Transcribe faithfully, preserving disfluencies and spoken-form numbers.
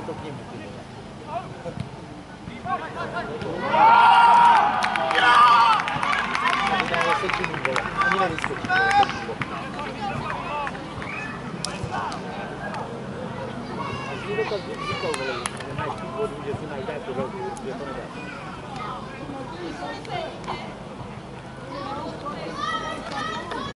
to k němu. Se k němu vole, ani nevyskočí. A si to tak říkal, vole, že máš původu, že si najde jako velký, že to nedá.